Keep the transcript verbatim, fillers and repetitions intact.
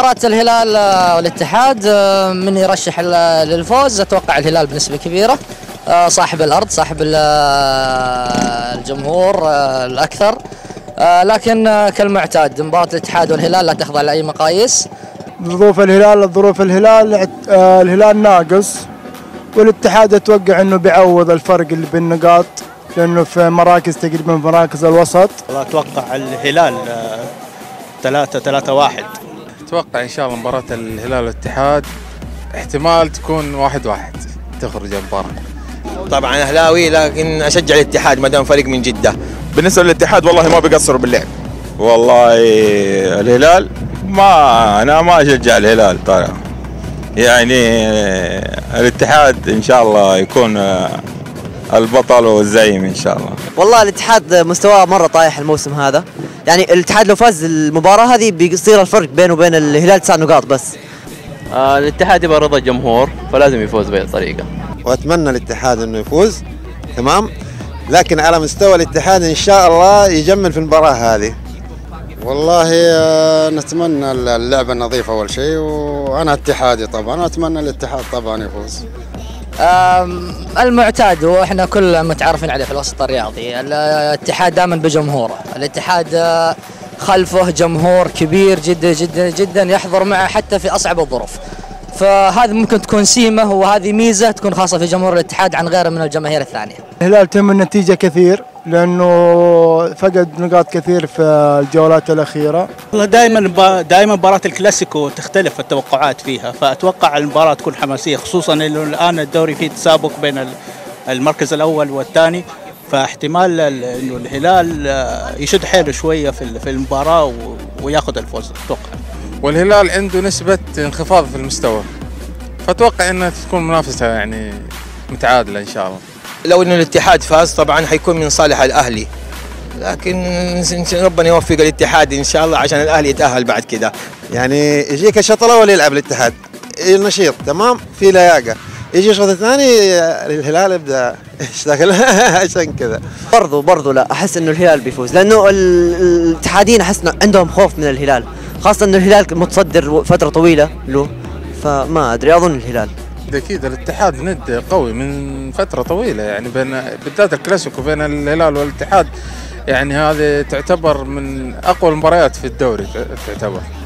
مباراة الهلال والاتحاد، من يرشح للفوز؟ اتوقع الهلال بنسبة كبيرة، صاحب الارض، صاحب الجمهور الاكثر، لكن كالمعتاد مباراة الاتحاد والهلال لا تخضع لاي مقاييس. ظروف الهلال ظروف الهلال الهلال ناقص، والاتحاد اتوقع انه بيعوض الفرق اللي بالنقاط لانه في مراكز تقريبا في مراكز الوسط. والله اتوقع الهلال ثلاثة ثلاثة واحد. اتوقع ان شاء الله مباراة الهلال والاتحاد احتمال تكون واحد واحد تخرج المباراة. طبعا اهلاوي لكن اشجع الاتحاد ما دام فريق من جدة. بالنسبة للاتحاد والله ما بيقصروا باللعب. والله الهلال ما انا ما اشجع الهلال طبعا. يعني الاتحاد ان شاء الله يكون البطل والزعيم ان شاء الله. والله الاتحاد مستواه مره طايح الموسم هذا، يعني الاتحاد لو فاز المباراه هذه بيصير الفرق بينه وبين الهلال تسع نقاط بس. آه الاتحاد يبغى رضا الجمهور فلازم يفوز بهذه الطريقه، واتمنى الاتحاد انه يفوز تمام، لكن على مستوى الاتحاد ان شاء الله يجمل في المباراه هذه. والله نتمنى اللعبه النظيفه اول شيء، وانا اتحادي طبعا واتمنى الاتحاد طبعا يفوز. المعتاد واحنا كل متعارفين عليه في الوسط الرياضي، الاتحاد دائما بجمهوره، الاتحاد خلفه جمهور كبير جدا جدا جدا يحضر معه حتى في اصعب الظروف، فهذه ممكن تكون سيمه وهذه ميزه تكون خاصه في جمهور الاتحاد عن غيره من الجماهير الثانيه. الهلال تم النتيجه كثير لانه فقد نقاط كثير في الجولات الاخيره. والله دائما دائما مباراه الكلاسيكو تختلف التوقعات فيها، فاتوقع المباراه تكون حماسيه، خصوصا انه الان الدوري فيه تسابق بين المركز الاول والثاني، فاحتمال انه الهلال يشد حيله شويه في المباراه وياخذ الفوز اتوقع. والهلال عنده نسبه انخفاض في المستوى، فاتوقع انها تكون منافسه يعني متعادله ان شاء الله. لو انه الاتحاد فاز طبعا حيكون من صالح الاهلي، لكن ربنا يوفق الاتحاد ان شاء الله عشان الاهلي يتاهل بعد كده. يعني يجيك الشوط الاول يلعب الاتحاد النشيط تمام في لياقه، يجي الشوط الثاني الهلال يبدا يشتغل عشان كذا. برضو برضو لا احس انه الهلال بيفوز، لانه الاتحاديين احس عندهم خوف من الهلال، خاصه انه الهلال متصدر فتره طويله له، فما ادري اظن الهلال. اكيد الاتحاد ند قوي من فتره طويله، يعني بين بالذات الكلاسيكو بين الهلال والاتحاد، يعني هذه تعتبر من اقوى المباريات في الدوري تعتبر.